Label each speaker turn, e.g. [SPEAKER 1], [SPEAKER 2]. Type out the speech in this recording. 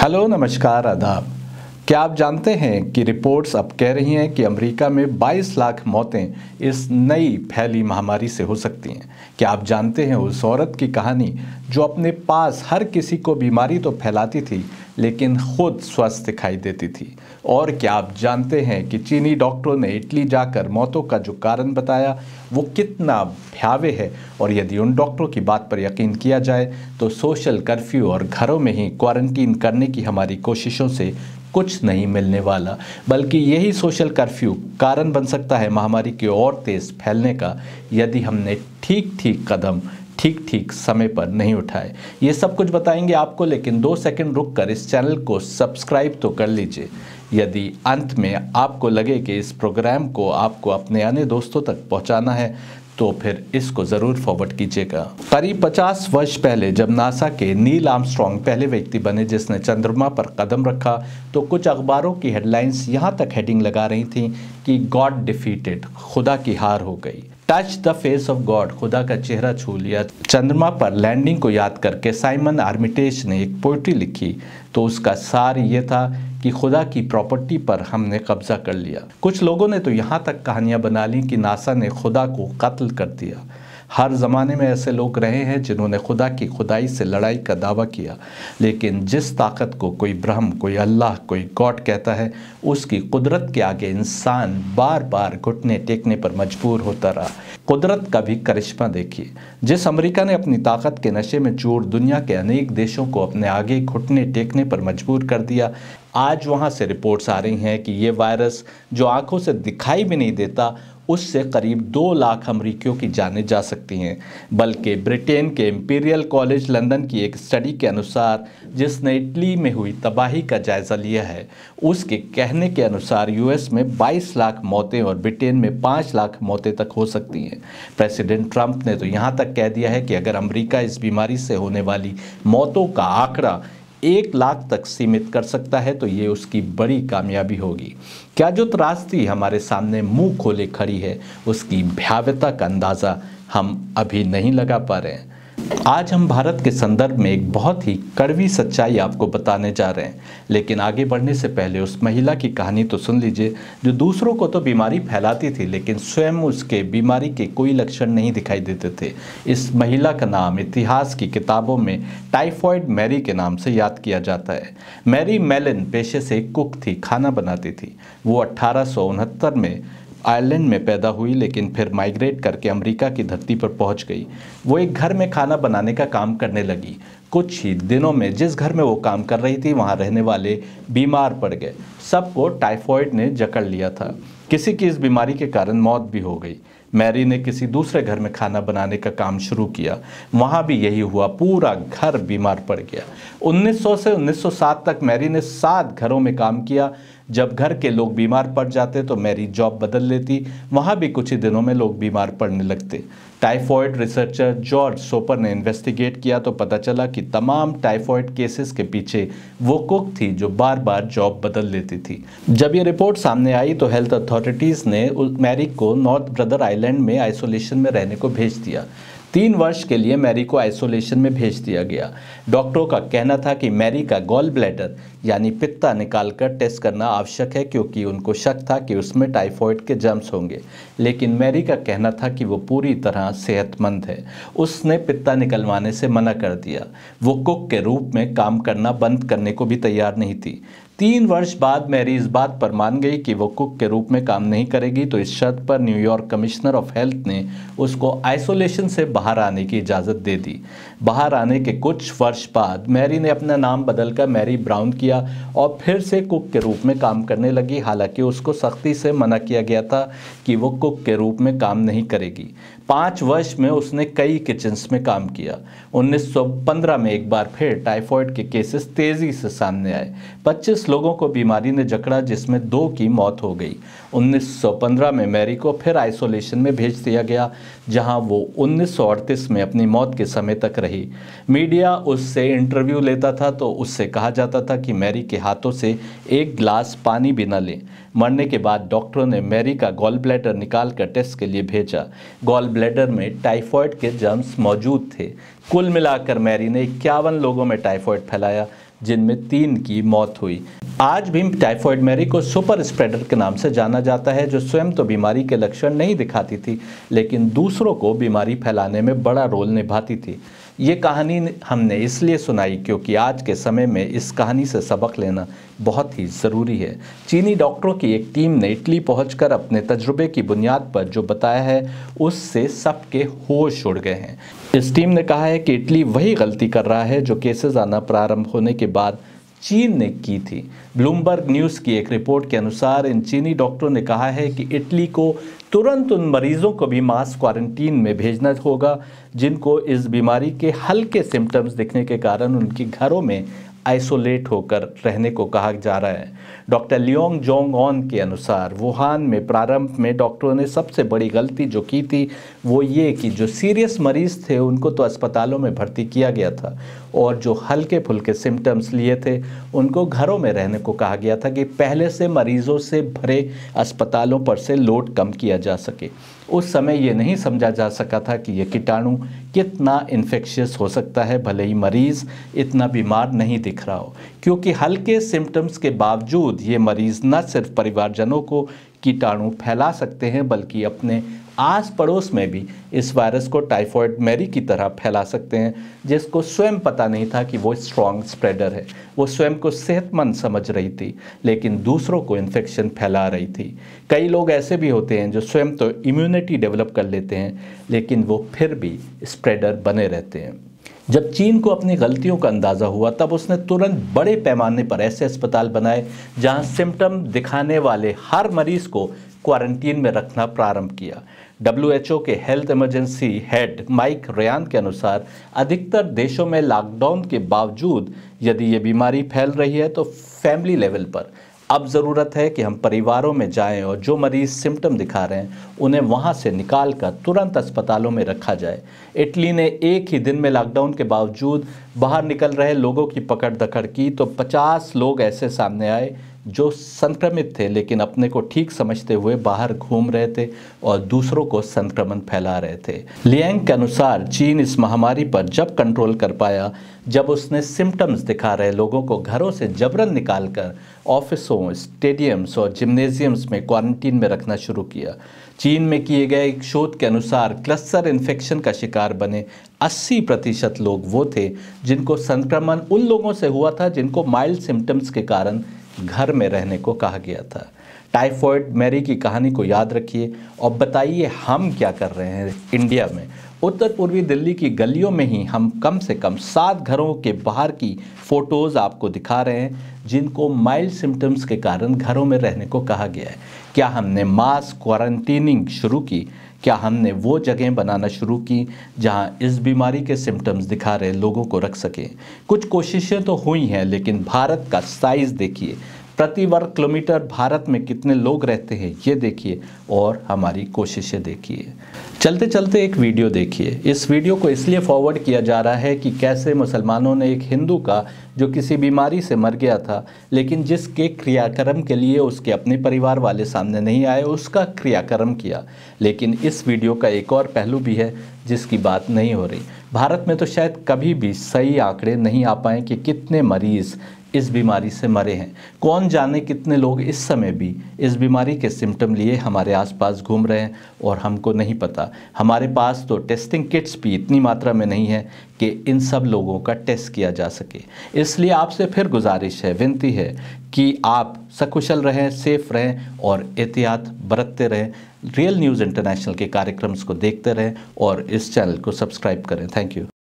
[SPEAKER 1] Hello, नमस्कार, आदाब। क्या आप जानते हैं कि रिपोर्ट्स अब कह रही हैं कि अमेरिका में 22 लाख मौतें इस नई फैली महामारी से हो सकती हैं। क्या आप जानते हैं उस औरत की कहानी जो अपने पास हर किसी को बीमारी तो फैलाती थी लेकिन खुद स्वस्थ दिखाई देती थी? और क्या आप जानते हैं कि चीनी डॉक्टरों ने इटली जाकर मौतों का जो कारण बताया वो कितना भयावह है? और यदि उन डॉक्टरों की बात पर यकीन किया जाए तो सोशल कर्फ्यू और घरों में ही क्वारंटीन करने की हमारी कोशिशों से कुछ नहीं मिलने वाला, बल्कि यही सोशल कर्फ्यू कारण बन सकता है महामारी के और तेज फैलने का, यदि हमने ठीक कदम ठीक समय पर नहीं उठाए। ये सब कुछ बताएंगे आपको, लेकिन 2 सेकंड रुककर इस चैनल को सब्सक्राइब तो कर लीजिए। यदि अंत में आपको लगे कि इस प्रोग्राम को आपको अपने अन्य दोस्तों तक पहुंचाना है तो फिर इसको ज़रूर फॉरवर्ड कीजिएगा। करीब 50 वर्ष पहले जब नासा के नील आर्मस्ट्रॉन्ग पहले व्यक्ति बने जिसने चंद्रमा पर कदम रखा, तो कुछ अखबारों की हेडलाइंस यहाँ तक हेडिंग लगा रही थी कि गॉड डिफीटेड, खुदा की हार हो गई। Touch the face of God, खुदा का चेहरा छू लिया। चंद्रमा पर लैंडिंग को याद करके साइमन आर्मिटेज ने एक पोइट्री लिखी, तो उसका सार ये था कि खुदा की प्रॉपर्टी पर हमने कब्जा कर लिया। कुछ लोगों ने तो यहाँ तक कहानियाँ बना ली कि नासा ने खुदा को कत्ल कर दिया। हर ज़माने में ऐसे लोग रहे हैं जिन्होंने खुदा की खुदाई से लड़ाई का दावा किया, लेकिन जिस ताकत को कोई ब्रह्म, कोई अल्लाह, कोई गॉड कहता है, उसकी कुदरत के आगे इंसान बार बार घुटने टेकने पर मजबूर होता रहा। कुदरत का भी करिश्मा देखिए। जिस अमेरिका ने अपनी ताकत के नशे में चूर दुनिया के अनेक देशों को अपने आगे घुटने टेकने पर मजबूर कर दिया, आज वहाँ से रिपोर्ट्स आ रही हैं कि ये वायरस जो आंखों से दिखाई भी नहीं देता, उससे करीब 2 लाख अमरीकियों की जानें जा सकती हैं। बल्कि ब्रिटेन के इंपीरियल कॉलेज लंदन की एक स्टडी के अनुसार, जिसने इटली में हुई तबाही का जायज़ा लिया है, उसके कहने के अनुसार यूएस में 22 लाख मौतें और ब्रिटेन में 5 लाख मौतें तक हो सकती हैं। प्रेसिडेंट ट्रंप ने तो यहाँ तक कह दिया है कि अगर अमेरिका इस बीमारी से होने वाली मौतों का आंकड़ा 1 लाख तक सीमित कर सकता है तो ये उसकी बड़ी कामयाबी होगी। क्या जो त्रासदी हमारे सामने मुंह खोले खड़ी है, उसकी भयावहता का अंदाज़ा हम अभी नहीं लगा पा रहे हैं। आज हम भारत के संदर्भ में एक बहुत ही कड़वी सच्चाई आपको बताने जा रहे हैं, लेकिन आगे बढ़ने से पहले उस महिला की कहानी तो सुन लीजिए जो दूसरों को तो बीमारी फैलाती थी लेकिन स्वयं उसके बीमारी के कोई लक्षण नहीं दिखाई देते थे। इस महिला का नाम इतिहास की किताबों में टाइफॉइड मैरी के नाम से याद किया जाता है। मैरी मेलन पेशे से कुक थी, खाना बनाती थी। वो 1869 में आयरलैंड में पैदा हुई, लेकिन फिर माइग्रेट करके अमेरिका की धरती पर पहुंच गई। वो एक घर में खाना बनाने का काम करने लगी। कुछ ही दिनों में जिस घर में वो काम कर रही थी वहां रहने वाले बीमार पड़ गए। सबको टाइफॉइड ने जकड़ लिया था। किसी की इस बीमारी के कारण मौत भी हो गई। मैरी ने किसी दूसरे घर में खाना बनाने का काम शुरू किया, वहाँ भी यही हुआ, पूरा घर बीमार पड़ गया। 1900 से 1907 तक मैरी ने 7 घरों में काम किया। जब घर के लोग बीमार पड़ जाते तो मैरी जॉब बदल लेती, वहाँ भी कुछ ही दिनों में लोग बीमार पड़ने लगते। टाइफॉइड रिसर्चर जॉर्ज सोपर ने इन्वेस्टिगेट किया तो पता चला कि तमाम टाइफॉइड केसेस के पीछे वो कुक थी जो बार बार जॉब बदल लेती थी। जब ये रिपोर्ट सामने आई तो हेल्थ अथॉरिटीज़ ने मैरी को नॉर्थ ब्रदर आइलैंड में आइसोलेशन में रहने को भेज दिया। 3 वर्ष के लिए मैरी को आइसोलेशन में भेज दिया गया। डॉक्टरों का कहना था कि मैरी का गॉल ब्लैडर यानी पित्ता निकालकर टेस्ट करना आवश्यक है, क्योंकि उनको शक था कि उसमें टाइफॉइड के जर्म्स होंगे। लेकिन मैरी का कहना था कि वो पूरी तरह सेहतमंद है। उसने पित्ता निकलवाने से मना कर दिया। वो कुक के रूप में काम करना बंद करने को भी तैयार नहीं थी। 3 वर्ष बाद मैरी इस बात पर मान गई कि वो कुक के रूप में काम नहीं करेगी, तो इस शर्त पर न्यूयॉर्क कमिश्नर ऑफ हेल्थ ने उसको आइसोलेशन से बाहर आने की इजाज़त दे दी। बाहर आने के कुछ वर्ष बाद मैरी ने अपना नाम बदलकर मैरी ब्राउन किया और फिर से कुक के रूप में काम करने लगी। हालांकि उसको सख्ती से मना किया गया था कि वो कुक के रूप में काम नहीं करेगी। 5 वर्ष में उसने कई किचन्स में काम किया। 1915 में एक बार फिर टाइफॉइड के केसेस तेज़ी से सामने आए। 25 लोगों को बीमारी ने जकड़ा, जिसमें 2 की मौत हो गई। 1915 में मैरी को फिर आइसोलेशन में भेज दिया गया, जहां वो 1938 में अपनी मौत के समय तक रही। मीडिया उससे इंटरव्यू लेता था तो उससे कहा जाता था कि मैरी के हाथों से 1 गिलास पानी भी न लें। मरने के बाद डॉक्टरों ने मैरी का गॉल ब्लैडर निकाल कर टेस्ट के लिए भेजा। गॉल ब्लैडर में टाइफॉइड के जर्म्स मौजूद थे। कुल मिलाकर मैरी ने 51 लोगों में टाइफॉइड फैलाया। जिनमें 3 की मौत हुई। आज भी टाइफॉइड मैरी को सुपर स्प्रेडर के नाम से जाना जाता है, जो स्वयं तो बीमारी के लक्षण नहीं दिखाती थी लेकिन दूसरों को बीमारी फैलाने में बड़ा रोल निभाती थी। ये कहानी हमने इसलिए सुनाई क्योंकि आज के समय में इस कहानी से सबक लेना बहुत ही ज़रूरी है। चीनी डॉक्टरों की एक टीम ने इटली पहुंचकर अपने तजुर्बे की बुनियाद पर जो बताया है उससे सबके होश उड़ गए हैं। इस टीम ने कहा है कि इटली वही गलती कर रहा है जो केसेस आना प्रारंभ होने के बाद चीन ने की थी। ब्लूमबर्ग न्यूज़ की एक रिपोर्ट के अनुसार इन चीनी डॉक्टरों ने कहा है कि इटली को तुरंत उन मरीजों को भी मास क्वारंटीन में भेजना होगा जिनको इस बीमारी के हल्के सिम्टम्स दिखने के कारण उनके घरों में आइसोलेट होकर रहने को कहा जा रहा है। डॉक्टर लियोंग जोंग ऑन के अनुसार वुहान में प्रारंभ में डॉक्टरों ने सबसे बड़ी गलती जो की थी वो ये कि जो सीरियस मरीज थे उनको तो अस्पतालों में भर्ती किया गया था और जो हल्के फुल्के सिम्टम्स लिए थे उनको घरों में रहने को कहा गया था कि पहले से मरीजों से भरे अस्पतालों पर से लोड कम किया जा सके। उस समय ये नहीं समझा जा सका था कि ये कीटाणु कितना इन्फेक्शियस हो सकता है, भले ही मरीज़ इतना बीमार नहीं दिख रहा हो, क्योंकि हल्के सिम्टम्स के बावजूद ये मरीज़ न सिर्फ परिवारजनों को कीटाणु फैला सकते हैं बल्कि अपने आस पड़ोस में भी इस वायरस को टाइफॉइड मैरी की तरह फैला सकते हैं, जिसको स्वयं पता नहीं था कि वो स्ट्रॉन्ग स्प्रेडर है। वो स्वयं को सेहतमंद समझ रही थी लेकिन दूसरों को इन्फेक्शन फैला रही थी। कई लोग ऐसे भी होते हैं जो स्वयं तो इम्यूनिटी डेवलप कर लेते हैं लेकिन वो फिर भी स्प्रेडर बने रहते हैं। जब चीन को अपनी गलतियों का अंदाज़ा हुआ तब उसने तुरंत बड़े पैमाने पर ऐसे अस्पताल बनाए जहां सिम्टम दिखाने वाले हर मरीज को क्वारंटीन में रखना प्रारंभ किया। WHO के health emergency head Mike Ryan के अनुसार अधिकतर देशों में लॉकडाउन के बावजूद यदि ये बीमारी फैल रही है तो फैमिली लेवल पर अब ज़रूरत है कि हम परिवारों में जाएं और जो मरीज़ सिम्टम दिखा रहे हैं उन्हें वहां से निकाल कर तुरंत अस्पतालों में रखा जाए। इटली ने एक ही दिन में लॉकडाउन के बावजूद बाहर निकल रहे लोगों की पकड़ दकड़ की तो 50 लोग ऐसे सामने आए जो संक्रमित थे लेकिन अपने को ठीक समझते हुए बाहर घूम रहे थे और दूसरों को संक्रमण फैला रहे थे। लियांग के अनुसार चीन इस महामारी पर जब कंट्रोल कर पाया जब उसने सिम्टम्स दिखा रहे लोगों को घरों से जबरन निकालकर ऑफिसों, स्टेडियम्स और जिम्नेजियम्स में क्वारंटीन में रखना शुरू किया। चीन में किए गए एक शोध के अनुसार क्लस्टर इन्फेक्शन का शिकार बने 80% लोग वो थे जिनको संक्रमण उन लोगों से हुआ था जिनको माइल्ड सिम्टम्स के कारण घर में रहने को कहा गया था। टाइफॉइड मैरी की कहानी को याद रखिए और बताइए हम क्या कर रहे हैं इंडिया में। उत्तर पूर्वी दिल्ली की गलियों में ही हम कम से कम 7 घरों के बाहर की फ़ोटोज़ आपको दिखा रहे हैं जिनको माइल्ड सिम्टम्स के कारण घरों में रहने को कहा गया है। क्या हमने मास क्वारंटीनिंग शुरू की? क्या हमने वो जगह बनाना शुरू की जहां इस बीमारी के सिम्टम्स दिखा रहे लोगों को रख सकें? कुछ कोशिशें तो हुई हैं लेकिन भारत का साइज़ देखिए, प्रति वर्ग किलोमीटर भारत में कितने लोग रहते हैं ये देखिए और हमारी कोशिशें देखिए। चलते चलते एक वीडियो देखिए। इस वीडियो को इसलिए फॉरवर्ड किया जा रहा है कि कैसे मुसलमानों ने एक हिंदू का जो किसी बीमारी से मर गया था लेकिन जिसके क्रियाक्रम के लिए उसके अपने परिवार वाले सामने नहीं आए उसका क्रियाक्रम किया। लेकिन इस वीडियो का एक और पहलू भी है जिसकी बात नहीं हो रही। भारत में तो शायद कभी भी सही आंकड़े नहीं आ पाए कि कितने मरीज़ इस बीमारी से मरे हैं। कौन जाने कितने लोग इस समय भी इस बीमारी के सिम्टम लिए हमारे आसपास घूम रहे हैं और हमको नहीं पता। हमारे पास तो टेस्टिंग किट्स भी इतनी मात्रा में नहीं है कि इन सब लोगों का टेस्ट किया जा सके। इसलिए आपसे फिर गुजारिश है, विनती है कि आप सकुशल रहें, सेफ रहें और एहतियात बरतते रहें। रियल न्यूज़ इंटरनेशनल के कार्यक्रम्स को देखते रहें और इस चैनल को सब्सक्राइब करें। Thank you.